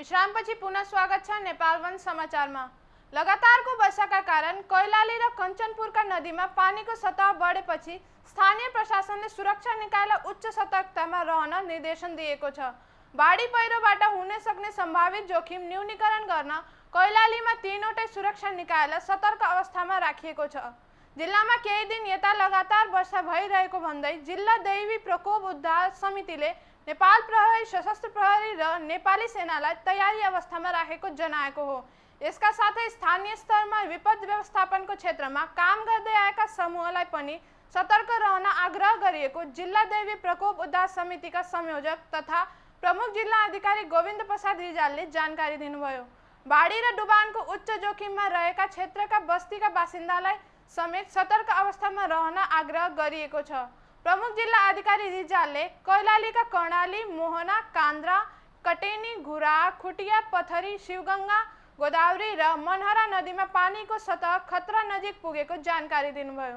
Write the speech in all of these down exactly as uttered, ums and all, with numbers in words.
विश्रामपछि पुनः स्वागत छ नेपाल वन समाचारमा। लगातारको वर्षाका कारण कैलाली र कञ्चनपुरका नदीमा पानीको सतह बढेपछि स्थानीय प्रशासनले सुरक्षा निकायलाई उच्च सतर्कतामा रहन निर्देशन दिएको छ। बाढी पहिरोबाट हुन सक्ने सम्भावित जोखिम न्यूनीकरण गर्न कैलालीमा तीनवटै सुरक्षा निकायलाई सतर्क अवस्थामा राखिएको छ। जिल्लामा केही दिन यता लगातार वर्षा भइरहेको भन्दै जिल्ला दैवी प्रकोप उद्धार समितिले नेपाल प्रहरी, सशस्त्र प्रहरी र नेपाली सेनालाई तयारी अवस्थामा राखेको जनाएको हो। यसका साथै स्थानीय स्तरमा विपद व्यवस्थापनको क्षेत्रमा काम गर्दै आएका समूहलाई पनि सतर्क रहन आग्रह गरिएको जिल्ला दैवी प्रकोप उद्धार समितिका संयोजक तथा प्रमुख जिल्ला अधिकारी गोविन्द प्रसाद रिजालले जानकारी दिनुभयो। बाढी र डुबानको उच्च जोखिममा रहेका क्षेत्रका बस्तीका बासिन्दालाई समेत सतर्क अवस्थामा रहन आग्रह गरिएको छ। प्रमुख जिल्ला अधिकारी रिजालले कैलालीका कर्णाली, मोहना, कान्द्रा, कटेनी, घुरा, खुटिया, पथरी, शिवगंगा, गोदावरी र मनहरा नदीमा पानीको सतह खतरा नजिक पुगेको जानकारी दिनुभयो।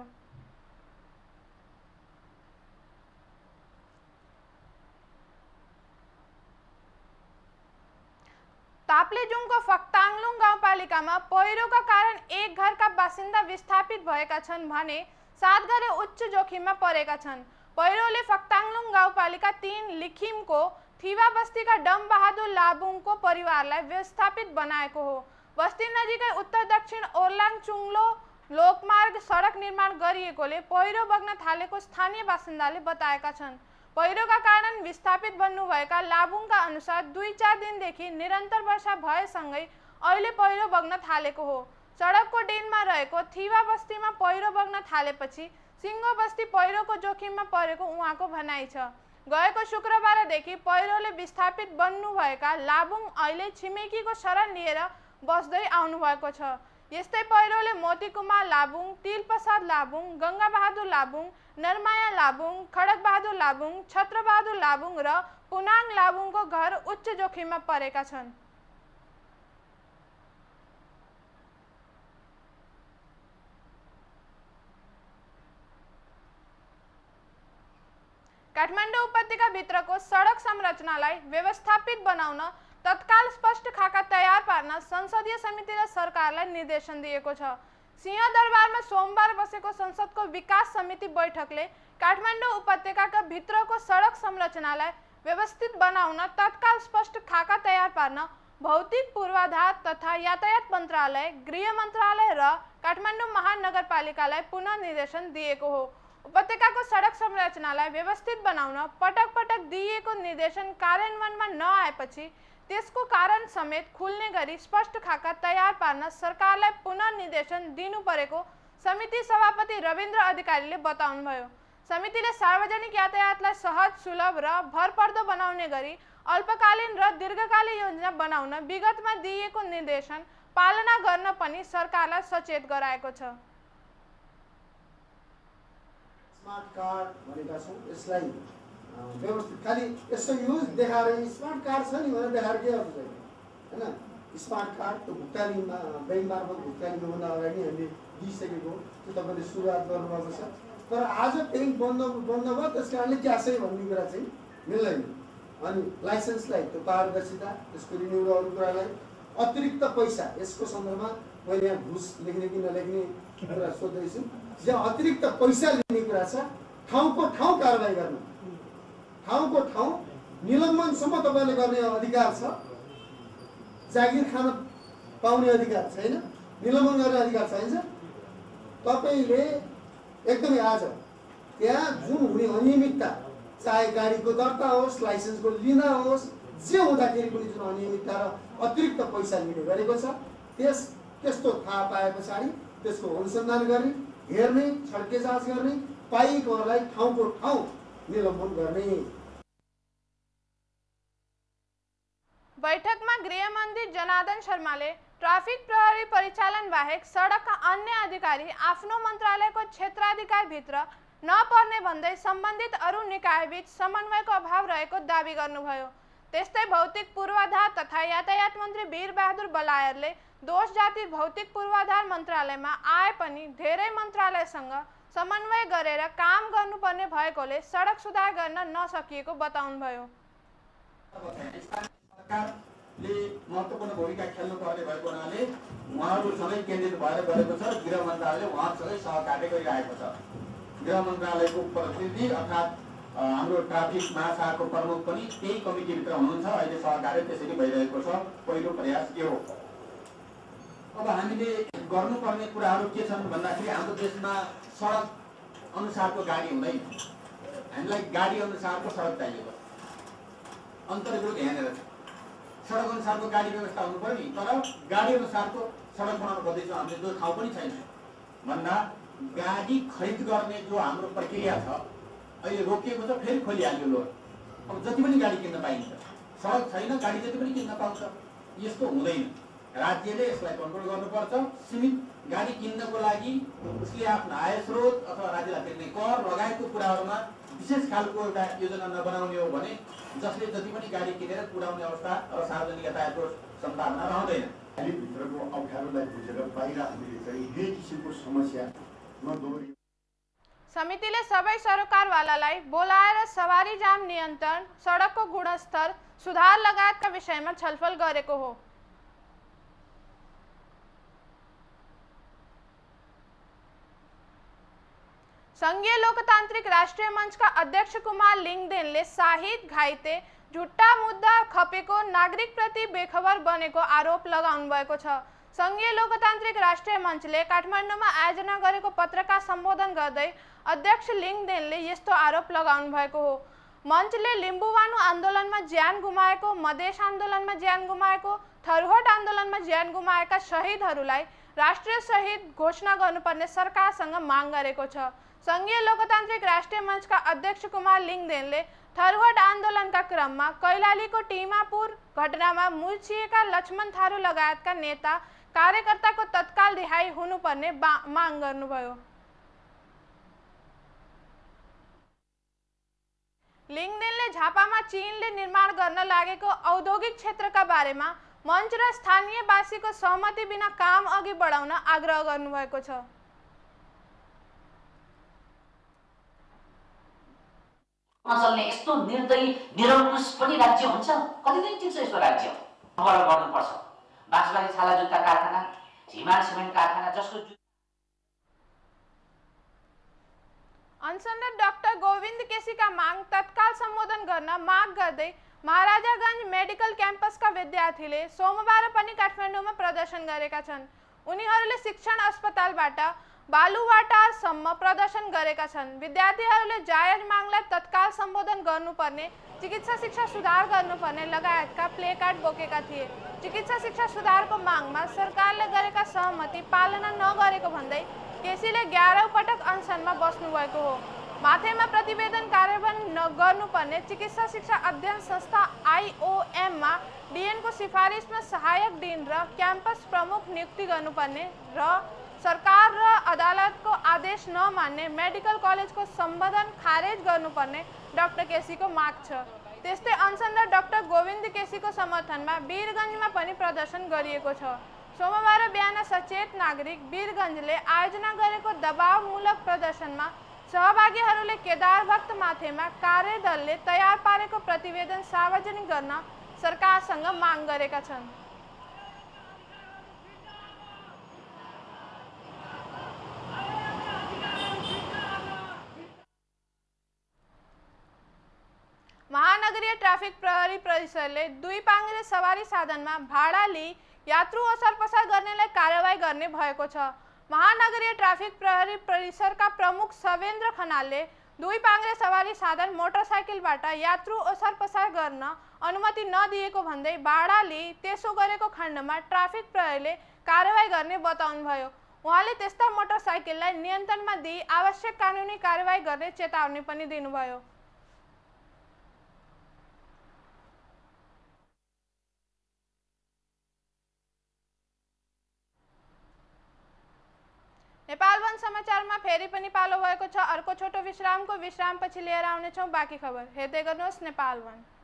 ताप्लेजुङको फक्ताङलुङ गाउँपालिकामा पहिरोका कारण एक घरका बासिन्दा विस्थापित भएका छन् भने सात घरे उच्च जोखिममा परेका छन्। पहिरोले फक्ताङलुङ गाउँपालिका तीन लिखिमको थिवा बस्तीका डम बहादुर लाबुङको परिवारलाई विस्थापित बनाएको हो। बस्ती नजिकै उत्तर दक्षिण ओर्लाङ चुङ्लो लोकमार्ग सडक निर्माण गरिएकोले पहिरो बग्न थालेको स्थानीय बासिन्दाले बताएका छन्। पहिरोका कारण विस्थापित बन्नुभएका लाबुङका अनुसार दुई चार दिनदेखि निरन्तर वर्षा भएसँगै अहिले पहिरो बग्न थालेको हो। सडकको डेनमा रहेको थिवा बस्तीमा पहिरो बग्न थालेपछि सिङ्गो बस्ती पहिरोको जोखिममा परेको उहाँको भनाइ छ। गएको शुक्रबारदेखि पहिरोले विस्थापित बन्नुभएका लाबुङ अहिले छिमेकीको शरण लिएर बस्दै आउनुभएको छ। यस्तै पहिरोले मोतीकुमार लाबुङ, तिलप्रसाद लाबुङ, गङ्गाबहादुर लाबुङ, नरमाया लाबुङ, खडकबहादुर लाबुङ, छत्रबहादुर लाबुङ र पुनाङ लाबुङको घर उच्च जोखिममा परेका छन्। काठमाडौँ उपत्यकाभित्रको सडक संरचनालाई व्यवस्थापित बनाउन तत्काल स्पष्ट खाका तयार पार्न संसदीय समिति र सरकारलाई निर्देशन दिएको छ। सिंहदरबारमा सोमबार बसेको संसदको विकास समिति बैठकले काठमाडौँ उपत्यकाका भित्रको सडक संरचनालाई व्यवस्थित बनाउन तत्काल स्पष्ट खाका तयार पार्न भौतिक पूर्वाधार तथा यातायात मन्त्रालय, गृह मन्त्रालय र काठमाडौँ महानगरपालिकालाई पुनः निर्देशन दिएको हो। उपत्यकाको सडक संरचनालाई व्यवस्थित बनाउन पटक पटक दिइएको निर्देशन कार्यान्वयनमा नआएपछि त्यसको कारण समेत खुल्ने गरी स्पष्ट खाका तयार पार्न सरकारलाई पुनः निर्देशन दिनु परेको समिति सभापति रविन्द्र अधिकारीले बताउनुभयो। समितिले सार्वजनिक यातायातलाई सहज, सुलभ र भरपर्दो बनाउने गरी अल्पकालीन र दीर्घकालीन योजना बनाउन विगतमा दिइएको निर्देशन पालना गर्न पनि सरकारलाई सचेत गराएको छ। स्मार्ट कार्ड भनेका छौँ, यसलाई व्यवस्थित खालि यसो युज देखाएर स्मार्ट कार्ड छ नि भनेर देखाएर के गर्नु छैन होइन। स्मार्ट कार्ड त्यो भुक्तानीमा ब्याङ्क मार्फत भुक्तानी गर्नुभन्दा अगाडि हामीले दिइसकेको त्यो तपाईँले सुरुवात गर्नुभएको छ। तर आज ब्याङ्क बन्द बन्द भयो त्यस कारणले क्यासै भन्ने कुरा चाहिँ मिल्दैन। अनि लाइसेन्सलाई त्यो पारदर्शिता, त्यसको रिन्यु र अरू कुरालाई अतिरिक्त पैसा, यसको सन्दर्भमा मैले यहाँ घुस लेख्ने कि नलेख्ने कुरा सोध्दैछु। जहाँ अतिरिक्त पैसा लिने कुरा छ ठाउँको ठाउँ कारवाही गर्नु, ठाउँको ठाउँ निलम्बनसम्म तपाईँले गर्ने अधिकार छ। जागिर खान पाउने अधिकार छैन, निलम्बन गर्ने अधिकार छैन। तपाईँले एकदमै आज त्यहाँ जुन हुने अनियमितता, चाहे गाडीको दर्ता होस्, लाइसेन्सको लिँदा होस्, जे हुँदाखेरि पनि जुन अनियमितता र अतिरिक्त पैसा लिने गरेको छ त्यस त्यस्तो थाहा पाए पछाडि त्यसको अनुसन्धान गर्ने, हेर्ने, छड्के जाँच गर्ने, पाइएकोहरूलाई ठाउँको ठाउँ निलम्बन गर्ने। बैठकमा गृहमन्त्री जनार्दन शर्माले ट्राफिक प्रहरी परिचालन बाहेक सडकका अन्य अधिकारी आफ्नो मन्त्रालयको क्षेत्राधिकारभित्र नपर्ने भन्दै सम्बन्धित अरू निकायबीच समन्वयको अभाव रहेको दावी गर्नुभयो। त्यस्तै भौतिक पूर्वाधार तथा यातायात मन्त्री वीरबहादुर बलायतले दोष जाति भौतिक पूर्वाधार मन्त्रालयमा आए पनि धेरै मन्त्रालयसँग समन्वय गरेर काम गर्नुपर्ने भएकोले सडक सुधार गर्न नसकिएको बताउनुभयो। सरकारले उहाँहरूसँगै केन्द्रित भएर गरेको छ। गृह मन्त्रालयले उहाँहरूसँगै सहकार्य गरिरहेको छ। गृह मन्त्रालयको प्रतिनिधि अर्थात् हाम्रो ट्राफिक महाशाखाको प्रमुख पनि त्यही कमिटीभित्र हुनुहुन्छ। अहिले सहकार्य त्यसरी भइरहेको छ। पहिलो प्रयास यो हो। अब हामीले गर्नुपर्ने कुराहरू के छन् भन्दाखेरि हाम्रो देशमा सडक अनुसारको गाडी हुँदैन। हामीलाई गाडी अनुसारको सडक चाहिएको छ। अन्तर्गत यहाँनिर छ। सडक अनुसारको गाडी व्यवस्था हुनु पर्यो नि, तर गाडी अनुसारको सडक बनाउनु खोज्दैछौँ हामीले, जो ठाउँ पनि छैन भन्दा गाडी खरिद गर्ने जो हाम्रो प्रक्रिया छ अहिले रोकिएको छ। फेरि खोलिहाल्यो लोड। अब जति पनि गाडी किन्न पाइन्छ, सडक छैन गाडी जति पनि किन्न पाउँछ। यस्तो हुँदैन। राज्यले यसलाई कन्ट्रोल गर्नुपर्छ। सीमित गाडी किन्नको लागि उसले आफ्नो आय स्रोत अथवा राज्यलाई तिर्ने कर लगायतको कुराहरूमा विशेष खालको एउटा योजना नबनाउने हो भने जसले जति पनि गाडी किनेर कुदाउने अवस्था र सार्वजनिक यातायातको सम्भावना रहँदैन। भित्रको अप्ठ्यारोलाई बुझेर बाहिर हामीले चाहिँ यही किसिमको समस्या नदोहोरी। समितिले सबै सरोकारवालालाई बोलाएर सवारी जाम नियन्त्रण, सडकको गुणस्तर सुधार लगायतका विषयमा छलफल गरेको हो। संघीय लोकतान्त्रिक राष्ट्रिय मञ्चका अध्यक्ष कुमार लिङदेनले शाहिद, घाइते, झुट्टा मुद्दा खपेको, नागरिकप्रति बेखबर बनेको आरोप लगाउनु भएको छ। संघीय लोकतान्त्रिक राष्ट्रिय मञ्चले काठमाडौँमा आयोजना गरेको पत्रकार सम्बोधन गर्दै अध्यक्ष लिङदेनले यस्तो आरोप लगाउनु भएको हो। मञ्चले लिम्बुवानु आन्दोलनमा ज्यान गुमाएको, मधेस आन्दोलनमा ज्यान गुमाएको, थरुहट आन्दोलनमा ज्यान गुमाएका शहीदहरूलाई राष्ट्रिय शहीद घोषणा गर्नुपर्ने सरकारसँग माग गरेको छ। संघीय लोकतान्त्रिक राष्ट्रिय मञ्चका अध्यक्ष कुमार लिङदेनले थरुहट आन्दोलनका क्रममा कैलालीको टिमापुर घटनामा मुर्छिएका लक्ष्मण थारू लगायतका नेता कार्यकर्ताको तत्काल रिहाई हुनुपर्ने माग गर्नुभयो। लिङदेनले झापामा चीनले निर्माण गर्न लागेको औद्योगिक क्षेत्रका बारेमा मञ्च र स्थानीयवासीको सहमति बिना काम अघि बढाउन आग्रह गर्नुभएको छ। नचल्ने यस्तो निर्दयी निरङ्कुश पनि राज्य हुन्छ? कति दिन टिक्छ यस्तो राज्य? अमर गर्नुपर्छ। बाँसबारी छाला जुत्ता कारखाना, हिमाल सिमेन्ट कारखाना जसको अनसनरत डाक्टर गोविन्द केसीका माग तत्काल सम्बोधन गर्न माग गर्दै महाराजागञ्ज मेडिकल क्याम्पसका विद्यार्थीले सोमबार पनि काठमाडौँमा प्रदर्शन गरेका छन्। उनीहरूले शिक्षण अस्पतालबाट बालुवाटारसम्म प्रदर्शन गरेका छन्। विद्यार्थीहरूले जायज मागलाई तत्काल सम्बोधन गर्नुपर्ने, चिकित्सा शिक्षा सुधार गर्नुपर्ने लगायतका प्लेकार्ड बोकेका थिए। चिकित्सा शिक्षा सुधारको मागमा सरकारले गरेका सहमति पालना नगरेको भन्दै केसीले एघारौं पटक अनसनमा बस्नुभएको हो। माथेमा प्रतिवेदन कार्यान्वयन गर्नुपर्ने, चिकित्सा शिक्षा अध्ययन संस्था आइओएममा डिएनको सिफारिसमा सहायक डिन र क्याम्पस प्रमुख नियुक्ति गर्नुपर्ने र सरकार र अदालतको आदेश नमान्ने मेडिकल कलेजको सम्बोधन खारेज गर्नुपर्ने डाक्टर केसीको माग छ। त्यस्तै अनसनरत डाक्टर गोविन्द केसीको समर्थनमा वीरगञ्जमा पनि प्रदर्शन गरिएको छ। सोमबार बिहान सचेत नागरिक वीरगञ्जले आयोजना गरेको दबावमूलक प्रदर्शनमा सहभागीहरूले केदारभक्त माथेमा कार्यदलले तयार पारेको प्रतिवेदन सार्वजनिक गर्न सरकारसँग माग गरेका छन्। महानगरीय ट्राफिक प्रहरी परिसरले दुई पाङ्ग्रे सवारी साधनमा भाडा लिई यात्रु ओसार पसार गर्नेलाई कारवाही गर्ने भएको छ। महानगरीय ट्राफिक प्रहरी परिसरका प्रमुख सवेन्द्र खनालले दुई पाङ्ग्रे सवारी साधन मोटरसाइकलबाट यात्रु ओसार पसार गर्न अनुमति नदिएको भन्दै भाडा लिई त्यसो गरेको खण्डमा ट्राफिक प्रहरीले कारवाही गर्ने बताउनुभयो। उहाँले त्यस्ता मोटरसाइकललाई नियन्त्रणमा दिई आवश्यक कानुनी कारवाही गर्ने चेतावनी पनि दिनुभयो। नेपाल वन समाचारमा फेरि पनि पालो भएको छ। अर्को छोटो विश्रामको विश्रामपछि लिएर आउनेछौँ बाँकी खबर। हेर्दै गर्नुहोस् नेपाल वन।